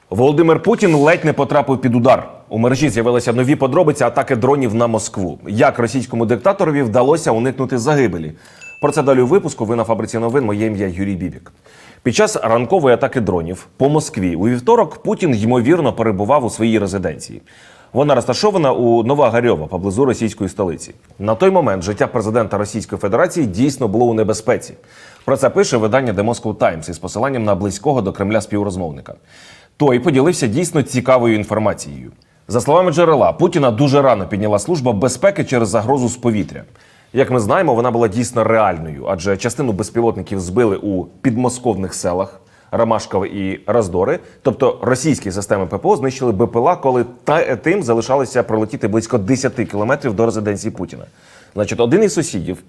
Володимир Путін ледь не потрапив під удар. У мережі з'явилися нові подробиці атаки дронів на Москву. Як російському диктаторові вдалося уникнути загибелі? Про це далі у випуску. Ви на Фабриці новин. Моє ім'я Юрій Бібік. Під час ранкової атаки дронів по Москві у вівторок Путін, ймовірно, перебував у своїй резиденції. Вона розташована у Новоогарьово, поблизу російської столиці. На той момент життя президента Російської Федерації дійсно було у небезпеці. Про це пише видання The Moscow Times із посиланням на близького до Кремля співрозмовника. Той поділився дійсно цікавою інформацією. За словами джерела, Путіна дуже рано підняла служба безпеки через загрозу з повітря. Як ми знаємо, вона була дійсно реальною, адже частину безпілотників збили у підмосковних селах Ромашкове і Роздори. Тобто російські системи ППО знищили БПЛА, коли тим залишалося пролетіти близько 10 кілометрів до резиденції Путіна. Значить, один із сусідів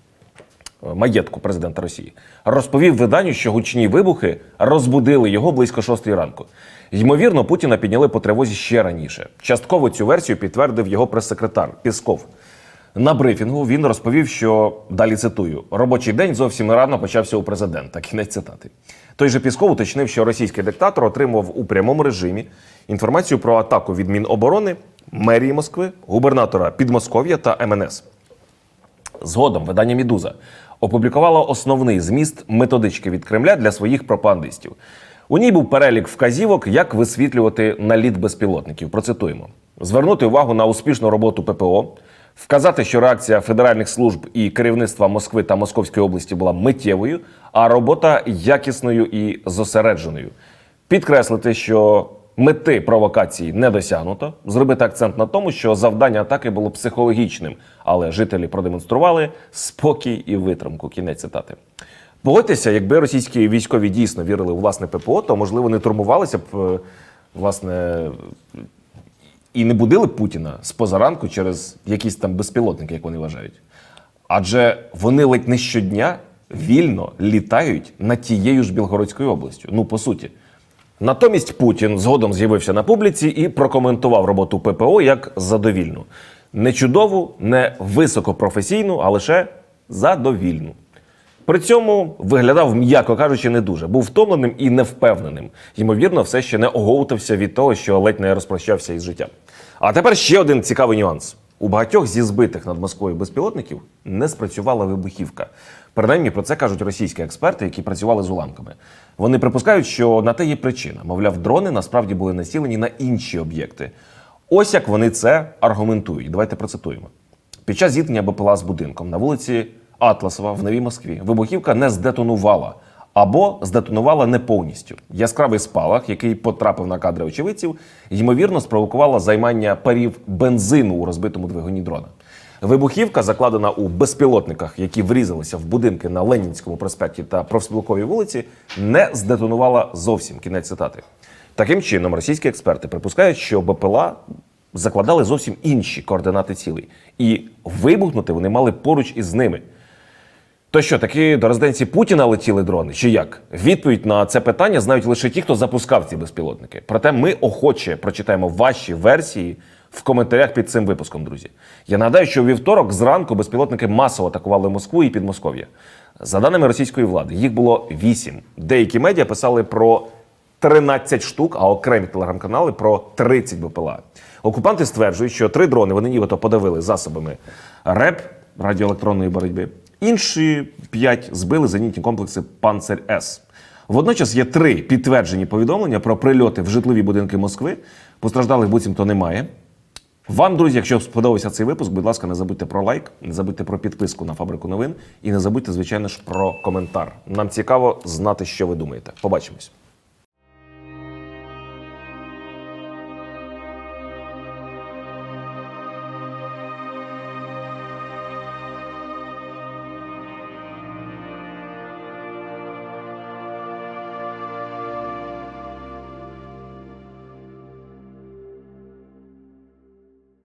маєтку президента Росії розповів виданню, що гучні вибухи розбудили його близько 6 ранку. Ймовірно, Путіна підняли по тривозі ще раніше. Частково цю версію підтвердив його прес-секретар Пєсков. На брифінгу він розповів, що, далі цитую, «робочий день зовсім рано почався у президента». Кінець цитати. Той же Пєсков уточнив, що російський диктатор отримував у прямому режимі інформацію про атаку від Міноборони, мерії Москви, губернатора Підмосков'я та МНС. Згодом видання «Медуза» опублікувало основний зміст методички від Кремля для своїх пропагандистів. У ній був перелік вказівок, як висвітлювати наліт безпілотників. Процитуємо. Звернути увагу на успішну роботу ППО, вказати, що реакція федеральних служб і керівництва Москви та Московської області була миттєвою, а робота якісною і зосередженою. Підкреслити, що мети провокації не досягнуто, зробити акцент на тому, що завдання атаки було психологічним, але жителі продемонстрували спокій і витримку. Кінець цитати. Погодьтеся, якби російські військові дійсно вірили у власне ППО, то, можливо, не турбувалися б, власне, і не будили б Путіна з позаранку через якісь там безпілотники, як вони вважають. Адже вони ледь не щодня вільно літають над тією ж Білгородською областю. Ну, по суті. Натомість Путін згодом з'явився на публіці і прокоментував роботу ППО як задовільну. Не чудову, не високопрофесійну, а лише задовільну. При цьому виглядав, м'яко кажучи, не дуже. Був втомленим і невпевненим. Ймовірно, все ще не оговтався від того, що ледь не розпрощався із життям. А тепер ще один цікавий нюанс. У багатьох зі збитих над Москвою безпілотників не спрацювала вибухівка. Принаймні, про це кажуть російські експерти, які працювали з уламками. Вони припускають, що на те є причина. Мовляв, дрони насправді були націлені на інші об'єкти. Ось як вони це аргументують. Давайте процитуємо. Під час зіткнення БПЛА з будинком на вулиці Атласова в Новій Москві вибухівка не здетонувала або здетонувала не повністю. Яскравий спалах, який потрапив на кадри очевидців, ймовірно спровокувала займання парів бензину у розбитому двигуні дрона. Вибухівка, закладена у безпілотниках, які врізалися в будинки на Ленінському проспекті та Профспілковій вулиці, не здетонувала зовсім. Кінець цитати. Таким чином, російські експерти припускають, що БПЛА закладали зовсім інші координати цілей. І вибухнути вони мали поруч із ними. То що, таки до резиденції Путіна летіли дрони, чи як? Відповідь на це питання знають лише ті, хто запускав ці безпілотники. Проте ми охоче прочитаємо ваші версії в коментарях під цим випуском, друзі. Я нагадаю, що у вівторок зранку безпілотники масово атакували Москву і Підмосков'я. За даними російської влади, їх було 8. Деякі медіа писали про 13 штук, а окремі телеграм-канали про 30 БПЛА. Окупанти стверджують, що 3 дрони вони нібито подавили засобами РЕБ, радіоелектронної боротьби. Інші 5 збили зенітні комплекси «Панцирь-С». Водночас є 3 підтверджені повідомлення про прильоти в житлові будинки Москви. Постраждалих буцімто немає. Вам, друзі, якщо сподобався цей випуск, будь ласка, не забудьте про лайк, не забудьте про підписку на Фабрику новин і не забудьте, звичайно ж, про коментар. Нам цікаво знати, що ви думаєте. Побачимось.